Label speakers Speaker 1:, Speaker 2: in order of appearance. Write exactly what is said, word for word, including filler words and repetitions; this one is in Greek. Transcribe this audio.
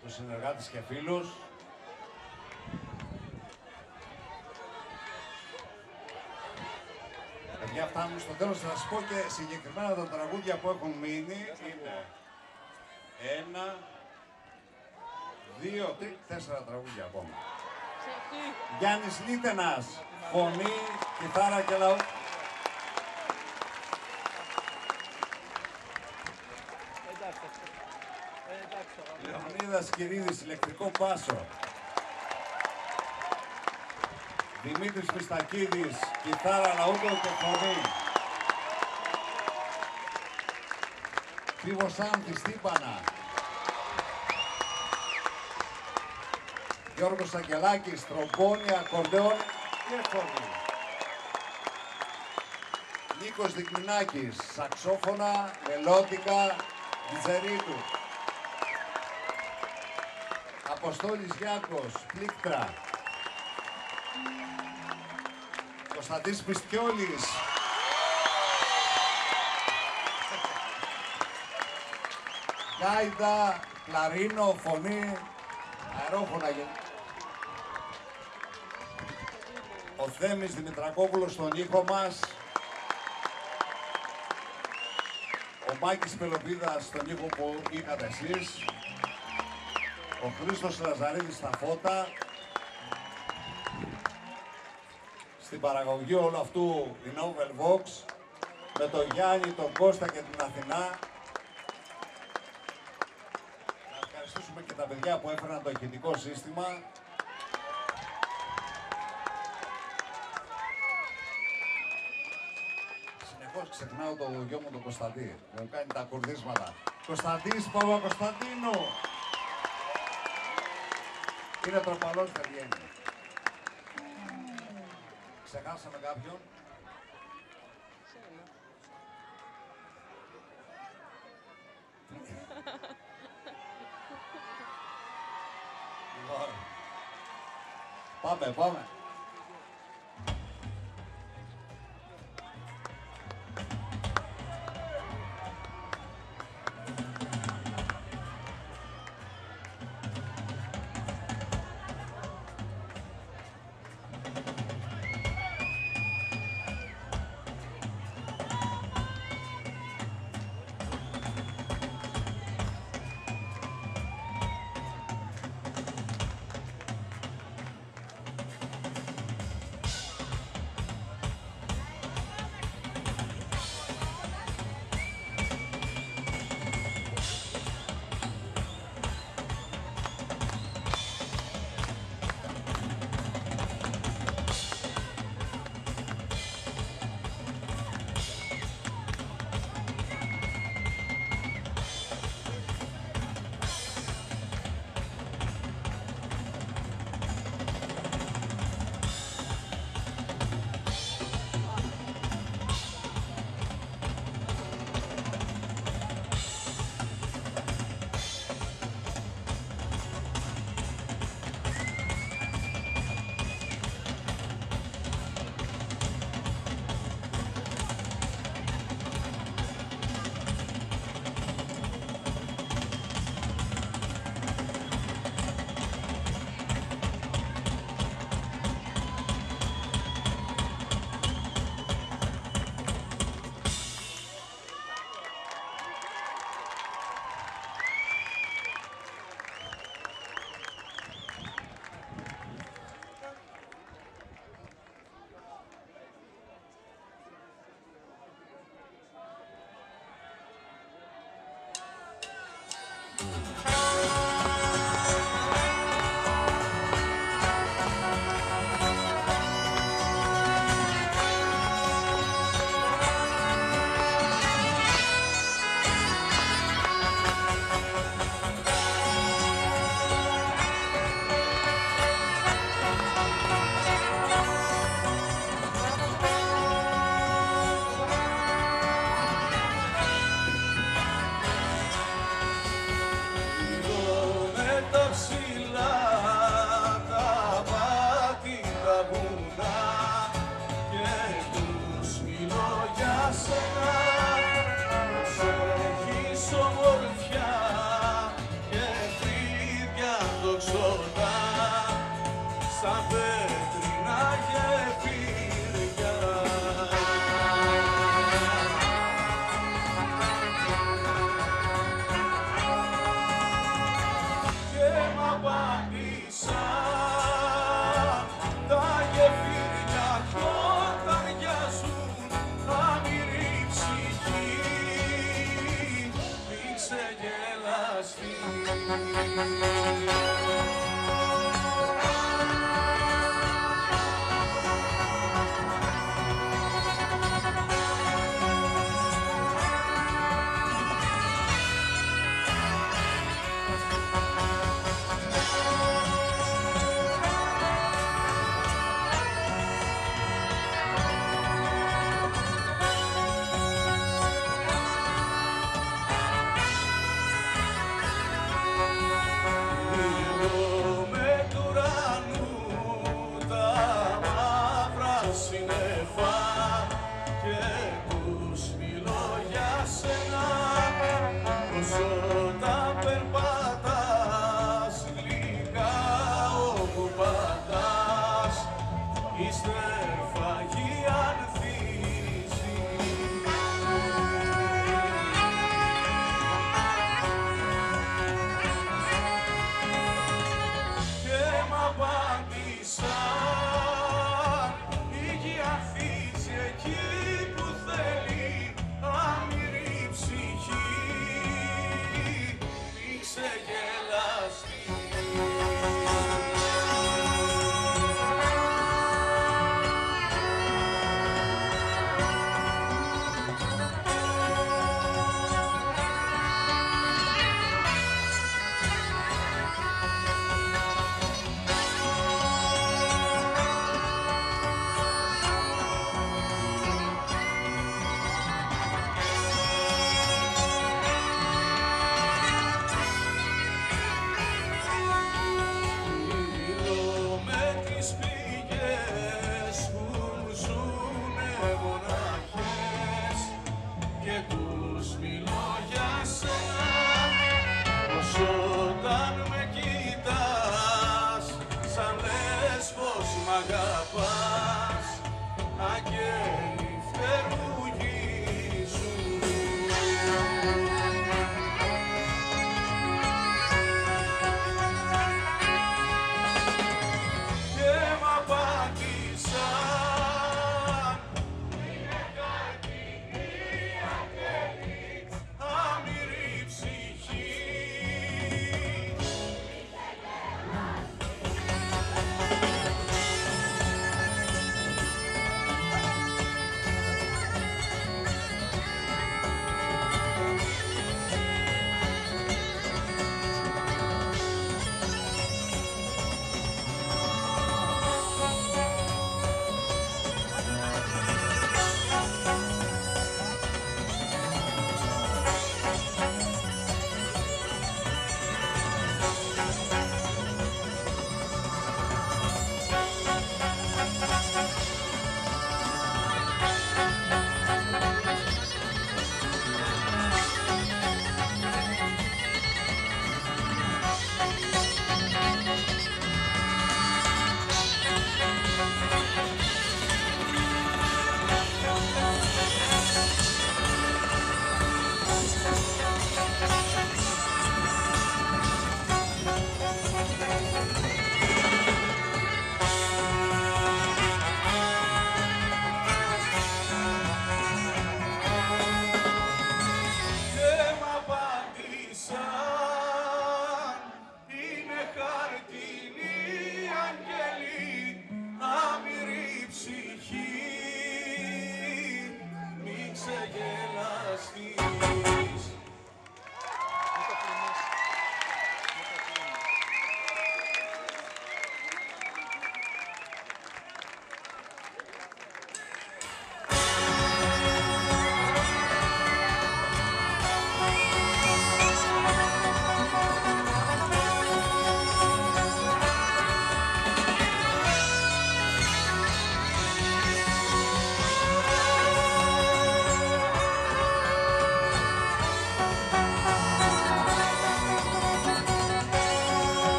Speaker 1: τους συνεργάτες και φίλους. Παιδιά, φτάνουμε στο τέλος. Θα σας πω και συγκεκριμένα τα τραγούδια που έχουν μείνει. Είναι ένα, δύο, τρία, τέσσερα τραγούδια ακόμα. Γιάννης Λίτενας, φωνή, κιθάρα και λαού. Λεωνίδας Κυρίδης, ηλεκτρικό πάσο. Δημήτρης Μιστακίδης, κιθάρα, λαούτο και φωνή. Φίβος Άνθης, τύμπανα. Γιώργος Αγγελάκης, τρομπόνι, ακορντεόν και φωνή. Νίκος Δικμινάκης, σαξόφωνα, μελόδικα, Βιτζερίτου. Αποστόλης Γιάκος, πλήκτρα. Κωνσταντής Πιστιόλης. Γκάιντα, κλαρίνο, φωνή, αερόφωνα. Ο Θέμης Δημητρακόπουλος στον ήχο μας. Ο Μάκης Πελοπίδας στον ήχο που είχατε εσείς. Ο Χρήστος Λαζαρίδης στα φώτα. Στην παραγωγή όλου αυτού η Novel Vox, με τον Γιάννη, τον Κώστα και την Αθηνά. Να ευχαριστήσουμε και τα παιδιά που έφεραν το ηχητικό σύστημα. Συνεχώς ξεχνάω το γιο μου τον Κωνσταντή. Μου κάνει τα κουρδίσματα. Κωνσταντής Παπα-Κωνσταντίνου. Είναι τροπαλός, θα βγαίνει. Ξεχάσαμε κάποιον. Λοιπόν, πάμε, πάμε.
Speaker 2: σαν πέτρινα γεφύρια. Και μ' απάντησαν τα γεφύρια κι όταν γιάζουν άμυρη ψυχή μη ξεγελαστεί. Όταν περπατάς γλυκά όπου πατάς η στρεφαγή ανθίζει. Και μ' απάντησαν η γη ανθίζει εκεί που θέλει άμυρη ψυχή. Ξεγελαστεί.